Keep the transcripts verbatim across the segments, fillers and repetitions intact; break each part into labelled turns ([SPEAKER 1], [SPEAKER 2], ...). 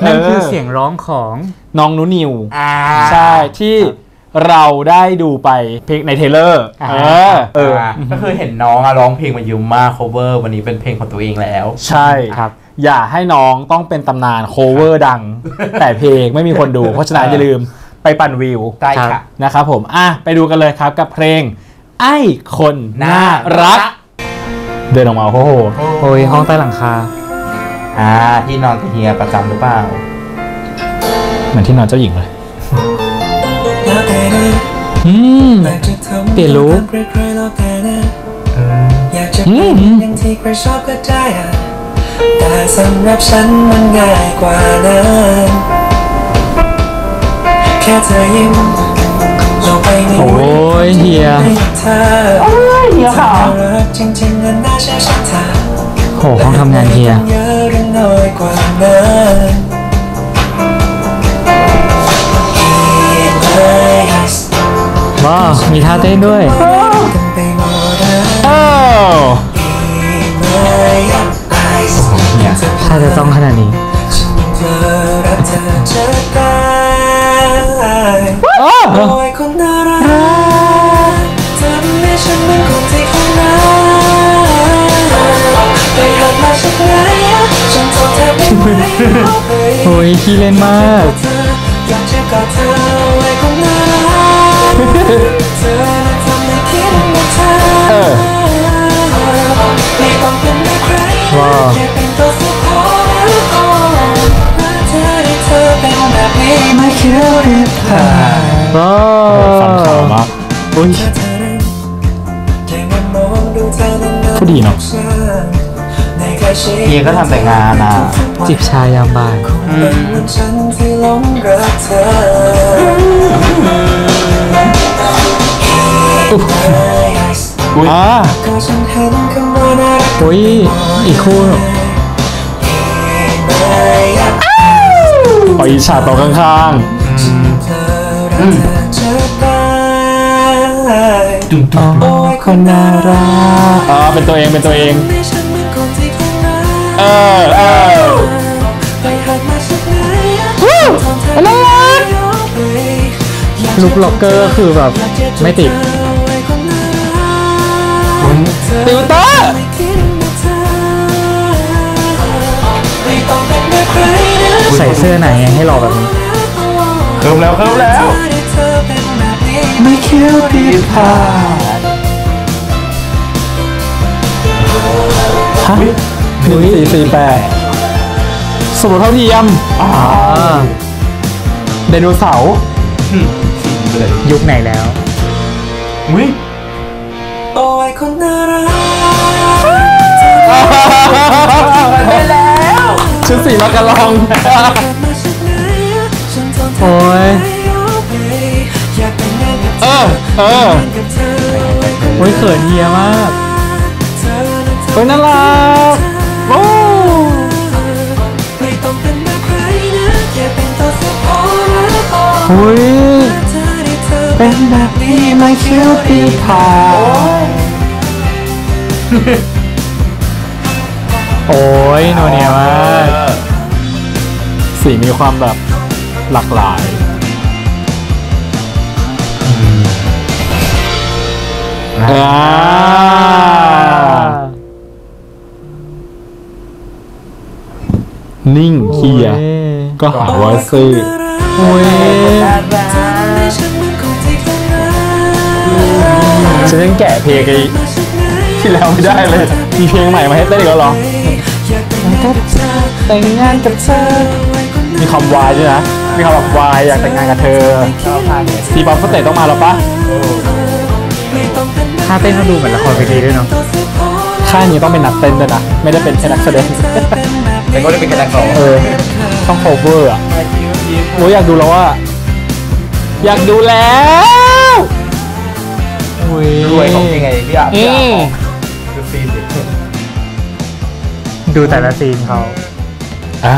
[SPEAKER 1] นั่นคือเสียงร้องของ
[SPEAKER 2] น้องนุนิวใช่ที่เราได้ดูไปเพลงในเทเลอร์เออเออ
[SPEAKER 3] ก็คือเห็นน้องร้องเพลงมาเยอะมาก cover วันนี้เป็นเพลงของตัวเองแล้ว
[SPEAKER 2] ใช่ครับอย่าให้น้องต้องเป็นตำนาน cover ดังแต่เพลงไม่มีคนดูเพราะฉะนั้นอย่าลืมไปปั่นวิว
[SPEAKER 3] ได้ค่ะ
[SPEAKER 2] นะครับผมอ่ะไปดูกันเลยครับกับเพลงไอ้คนน่ารักเดินออกมาโอ้โห
[SPEAKER 1] โอ้ยห้องใต้หลังคา
[SPEAKER 3] อ่าที่นอนกับเฮียประจำหรือเปล่า
[SPEAKER 2] เหมือนที่นอนเจ้าหญิงเลยอืมเปลี่ยนลุคอืม
[SPEAKER 4] แต่สำหรับฉันมันง่ายกว่านั้นแค่เธอยิ้มลงไปใน
[SPEAKER 2] โอ้ยเฮีย
[SPEAKER 4] เธอโอ้ยเฮียค่ะจริงๆนั้นน่าเชื่อฉันเธอ
[SPEAKER 2] โหห้องทำงานเฮียว้าวมีท่าเต้นด้วยโอ้ถ้าจะต้องขนาดนี้โอ้ยคนน่ารักทำให้ฉันเหมือนคนที่เขารักไปหักมาสักไหนฉันทนแทบไม่ไหวโอ้ยขี้เล่นมากอยากจะกอดเธอไว้คนน่ารักเธอทำให้คิดว่าเธอไม่ต้องเป็นใครแค่เป็นตัวสุดท้ายเธอได้เธอเป็นแบบนี้ไม่คิดว่าผ่านว้าวฟังข่าวมากอุ้ยผู้ดีเนาะ
[SPEAKER 3] เฮียก็ทำแต่งานอ่ะ
[SPEAKER 2] จิบชายามบ่ายอุ้ยอ่าอุ้ยอีกคู่ขออีฉาต่อข้างๆดุมดุมโอ้ยคนน่ารักอ๋อเป็นตัวเองเป็นตัวเองเออเออน่ารักลุคล็อกเกอร์คือแบบไม่ติดติวเตอร์ใส่เสื้อไหนให้หล่อแบบนี้
[SPEAKER 3] เคิร์มแล้วเคิร์มแล้ว
[SPEAKER 2] ไม่คิดผิดพลาดฮะหนึ่งสี่สี่แปดสมรสเท่าเทียมอ่าไดโนเสาร์ยุคไหนแล้ว
[SPEAKER 3] วิ
[SPEAKER 4] โอ้ยคนน่ารัก
[SPEAKER 3] ไปแล้ว
[SPEAKER 2] ชุดสีมากระลองโอ้ยเออเออโอ้ยเขินเฮียมากโอ้ยน่ารักโอ้โอ้ยเป็นแบบนี้ไม่คิดผิดพลาดโอ้ยโนเนียมากสีมีความแบบหลากหลายอ่านิ่งเคียก็หาว่าซื่อโอ้ยฉันยังแกะเพลงที่แล้วไม่ได้เลยมีเพลงใหม่มาให้เต้นอีกแล้วหรอแต่งงานกับเธอมีคำวายด้วยนะมีคำแบบวายอยากแต่งงานกับเธอทีป๊อปสเตจต้องมาแล้วปะค่าเต้นเขาดูเหมือนละครเวทีด้วยเนาะค่านี้ต้องเป็นนักเต้นด้วยนะไม่ได้เป็นแค่นักแสดง
[SPEAKER 3] แต่ก็ได้เป็นแค่นักร้อง
[SPEAKER 2] เออต้องโคเวอร์อ่ะโอ้ยอยากดูแล้วว่าอยากดูแล้ว
[SPEAKER 3] รวยของยังไงพี่อาพี่อาดูซีน
[SPEAKER 1] ดูแต่ละซีนเขา
[SPEAKER 2] อ่า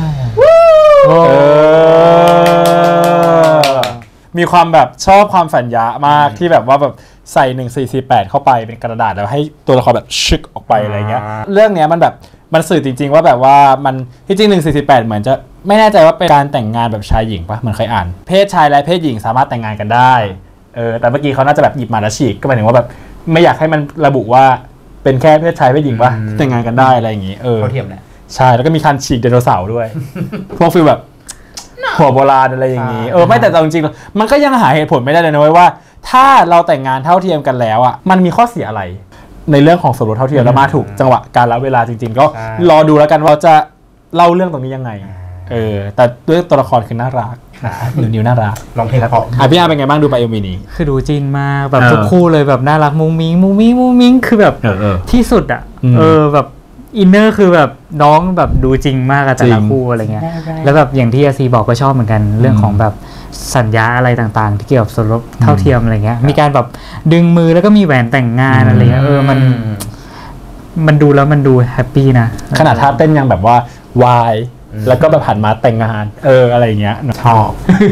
[SPEAKER 2] มีความแบบชอบความสัญญามากที่แบบว่าแบบใส่หนึ่งสี่สี่แปดเข้าไปเป็นกระดาษแล้วให้ตัวละครแบบชึกออกไปอะไรเงี้ยเรื่องเนี้ยมันแบบ
[SPEAKER 5] มันสื่อจริงๆว่าแบบว่ามันที่จริงหนึ่งสี่สี่แปดเหมือนจะไม่แน่ใจว่าเป็นการแต่งงานแบบชายหญิงปะเหมือนเคยอ่านเพศชายและเพศหญิงสามารถแต่งงานกันได้เออแต่เมื่อกี้เขาน่าจะแบบหยิบมาแล้วฉีกก็หมายถึงว่าแบบไม่อยากให้มันระบุว่าเป็นแค่เพศชายเพศหญิงปะแต่งงานกันได้อะไรอย่างงี้เออ
[SPEAKER 3] เขาเทียมแหละ
[SPEAKER 5] ใช่แล้วก็มีการฉีกไดโนเสาร์ด้วย พวกฟีลแบบหัวโบราณอะไรอย่างนี้เออไม่แต่จริงๆมันก็ยังหาเหตุผลไม่ได้เลยนะเว้ยว่าถ้าเราแต่งงานเท่าเทียมกันแล้วอ่ะมันมีข้อเสียอะไรในเรื่องของสมรสเท่าเทียมแล้วมาถูกจังหวะการละเวลาจริงๆก็รอดูแล้วกันว่าจะเล่าเรื่องตรงนี้ยังไงเออแต่ด้วยตัวละครคือน่ารักนิวนิวน่ารัก
[SPEAKER 3] ร้องเพลงเพราะ
[SPEAKER 5] อ่ะพี่อาเป็นไงบ้างดูไปเอ็มวีนี้
[SPEAKER 1] คือดูจินมากแบบทุกคู่เลยแบบน่ารักมุ้งมิ้งมุ้งมิ้งมุ้งมิ้งคือแบบที่สุดอ่ะเออแบบอินเนอร์คือแบบน้องแบบดูจริงมากแต่ละคู่อะไรเงี้ยแล้วแบบอย่างที่อาซีบอกก็ชอบเหมือนกันเรื่องของแบบสัญญาอะไรต่างๆที่เกี่ยวกับสมรสเท่าเทียมอะไรเงี้ยมีการแบบดึงมือแล้วก็มีแหวนแต่งงานอะไรเงี้ยเออมันมันดูแล้วมันดูแฮปปี้นะ
[SPEAKER 5] ขนาดท่าเต้นยังแบบว่าวายแล้วก็แบบหันมาแต่งงานเอออะไรเงี้ย
[SPEAKER 3] ชอบ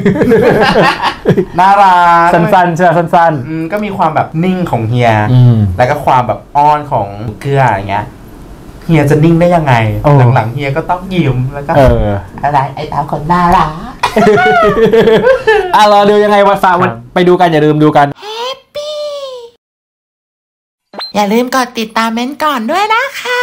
[SPEAKER 3] น่ารัก
[SPEAKER 5] สั้นๆใช่สั้น
[SPEAKER 3] ๆก็มีความแบบนิ่งของเฮียแล้วก็ความแบบอ้อนของเกลืออย่างเงี้ยเฮียจะนิ่งได้ยังไงหลังๆเฮียก็ต้องยิ้มแล้วก็เอออะไรไอ้ตามคนน่ารัก
[SPEAKER 5] อ่ะรอดูยังไงวันฝากไปดูกันอย่าลืมดูกัน
[SPEAKER 2] อย่าลืมกดติดตามเม้นก่อนด้วยนะคะ